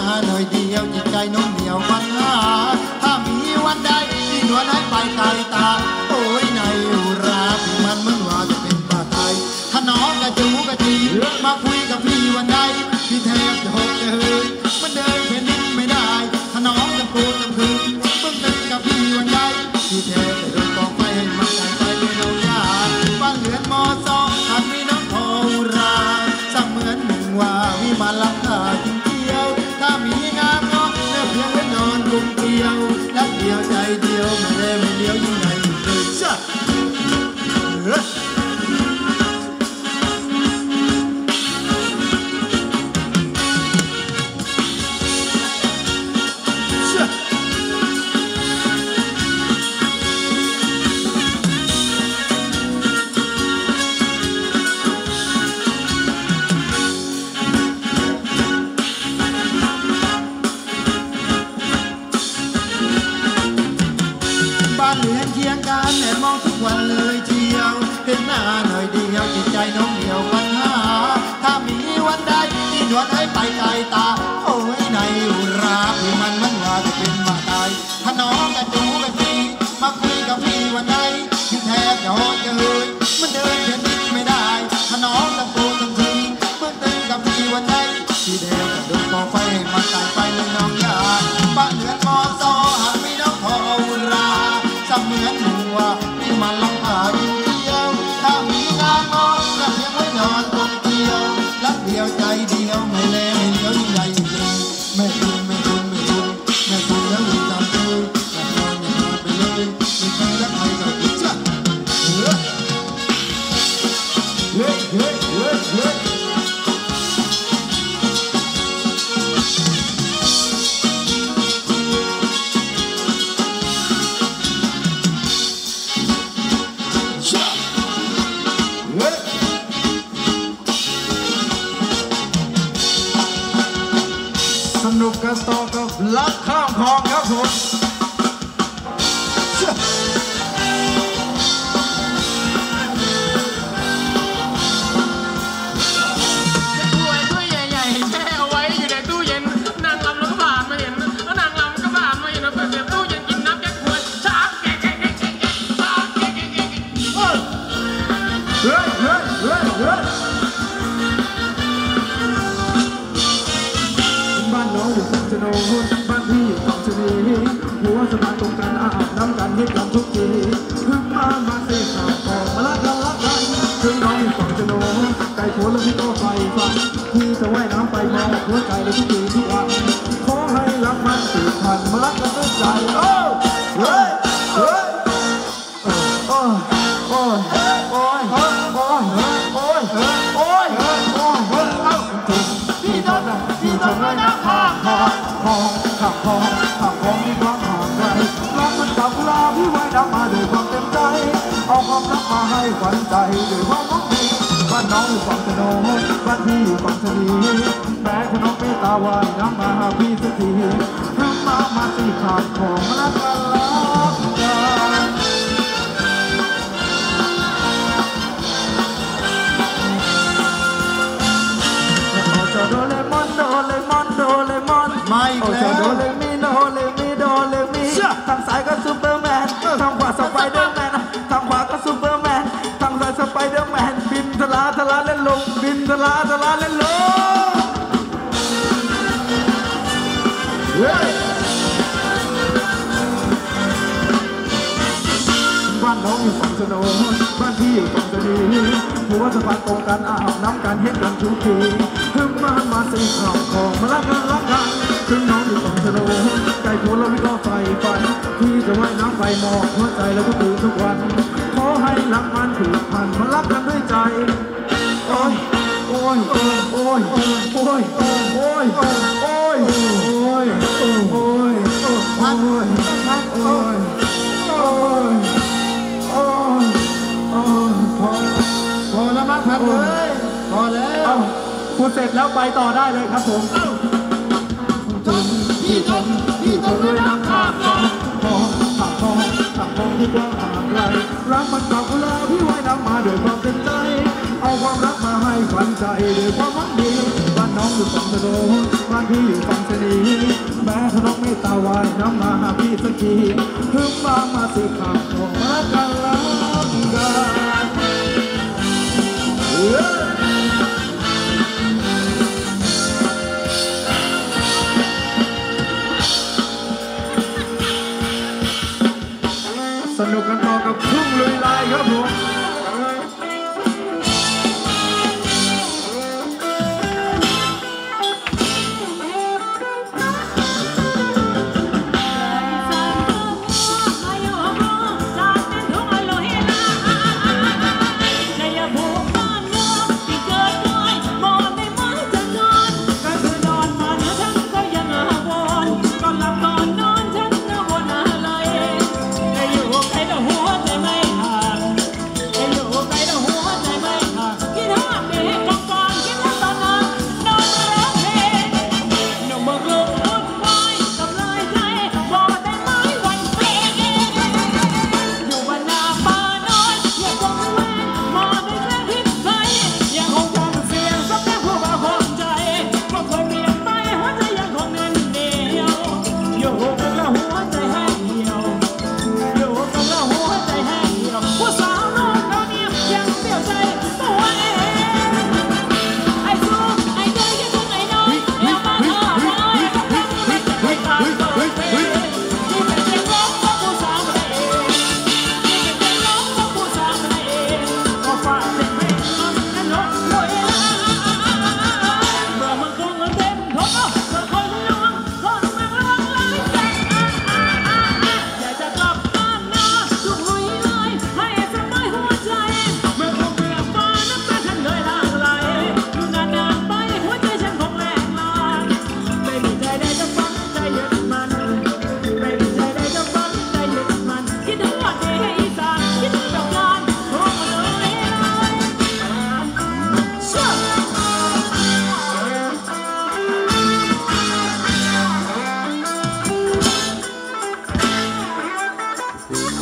หน่อยเดียวจิตใจน้องเหนียวพันหาถ้ามีวันใดที่นวลให้ไปไกลตาโอ้ยในอุราพี่มันเหมือนว่าจะเป็นบ้าตายถ้าน้องกระจูกระจีมาคุยกับพี่วันใดพี่แทบจะหกจะเฮ้ยมันเดินเพนนิ่งไม่ได้ถ้าน้องจะปูจะคืนเพิ่งตื่นกับพี่วันใดพี่แทบจะโดนกองไฟให้มันไกลไปไม่น้องยาบ้านเรือนมอซอหากมีน้องโอราสักเหมือนหนึ่งว่าวิมานลังกาจริงเดียวถ้ามีงามงอเนื้อเพียงไว้นอนกลุ่มเดียวรักเดียวใจเดียวไม่เล่ไม่เลี้ยวยิ่งใหญ่เลยจ้ะเหมือนเคียงกันแอบมองทุกวันเลยเชียวเห็นหน้าหน่อยเดียวจิตใจน้องเหนียวปัญหาถ้ามีวันใดที่นวลให้ไปไกลตาโอ้ยในอุราพี่มันว่าจะเป็นมาตายถ้าน้องกระจูกระจีมาคุยกับพี่วันใดพี่แทบจะหดจะเหินมันเดินเพียงนิดไม่ได้ถ้าน้องตะโกนทันทีเมื่อตื่นกับพี่วันใดพี่แทบจะโดนกองไฟให้มันตายไปเลยน้องยาบ้านเรือนมอซอหากมีน้องพออุราเหมือนหัวที่มันลังหายิ่งเดียวถ้ามีงานงอนก็เพียงไว้นอนคนเดียวรักเดียวใจเดียวไม่เล่ไม่เลี้ยวยิ่งใหญ่จริงแม่คุณแม่คุณแม่คุณแม่คุณแล้วยิ่งจำเลยอยากนอนอยากนอนไปเลยไม่เคยรักใครก็ติดจ้ะเฮ้ยเฮ้ยเฮ้ยเฮ้ยเฮ้ยสนุกกันต่อกับลักข้ามคลองครับผมถ้วยใหญ่ๆแช่เอาไว้อยู่ในตู้เย็นนางลำแล้วก็ผ่านมาเห็นแล้วนางลำก็ผ่านมาเห็นแล้วเปิดตู้เย็นกินน้ำแก้ขวดชักแกะแกะแกะแกะชักแกะแกะแกะเฮ้ยเฮ้ยเฮ้ยเฮ้ยเฮ้ยบ้านน้องอยู่ฝั่งชะโนนบ้านพี่อยู่ฝั่งชะนีหัวสะพานตรงกันอาบน้ำกันให้กันทุกทีพึ่งมาเสียข่าวของมาลักกันถึงน้องอยู่ฝั่งชะโนนไก่โผล่แล้วพี่ก็ไฟฟันพี่จะว่ายน้ำไปมองหัวใจเลยทุกทีทุกวันขอให้รักมันสืบพันธุ์มาลักกันด้วยใจโอ้เฮ้ยเฮ้ยโอ้ยโอ้ยโอ้ยโอ้ยโอ้ยโอ้ยโอ้ยโอ้ยเอ้าพี่โดนไม่นับข้างคอข้างคอมีความห่างไกลรักมันกับลาพี่ไว้น้ำมาด้วยความเต็มใจเอาความรักมาให้ขวัญใจด้วยความหวังดีบ้านน้องอยู่ฝั่งชะโนนบ้านพี่อยู่ฝั่งชะนีแม้ถ้าน้องไม่ตาว่ายน้ำมาหาพี่สักทีพึ่งมาสี่ขาดของมาลักกันโดเรมอนโดเรมอนโดเรมอนไม่แล้วโดเรมิโดเรมิโดเรมิทางซ้ายก็ซูเปอร์แมนทางขวาสไปเดอร์แมนทางขวาก็ซูเปอร์แมนทางซ้ายสไปเดอร์แมนบินทะลาเล่นลงบินทะลาเล่นลงเฮ้ยบ้านน้องอยู่ฝั่งชะโนนบ้านพี่อยู่ฝั่งชะนีหัวสะพานตรงกันอาบน้ำกันเห็นกันทุกทีพึ่งมาสีขาวของมาลักกันถึงน้องอยู่ฝั่งชะโนนไก่โผล่แล้วพี่ก็ไฟฟันพี่จะว่ายน้ำไปมองหัวใจแล้วก็ตื่นทุกวันขอให้รักมันผูกพันมารักกันด้วยใจโอ้ยโอ้ยโอ้ยโอ้ยโอ้ยโอ้ยโอ้ยโอ้ยโอ้ยโอ้ยโอ้ยโอ้ยพอแล้วมั้งครับเลยพอแล้วพูดเสร็จแล้วไปต่อได้เลยครับผมพี่ทนด้วยน้ำข้างคอที่กว้างห่างไกลรักมันกับเวลาพี่ไว้น้ำมาด้วยความเต็มใจเอาความรักมาให้ขวัญใจด้วยความหวังดีบ้านน้องอยู่อยู่ฝั่งถนนบ้านพี่อยู่ฝั่งชะนีแม้ถนนไม่ตาวายน้ำมาหาพี่สักทีฮึ่มมาสิข่าวของมากันลังกันสนุกกันต่อกับทุ่งลุยลายครับผมเ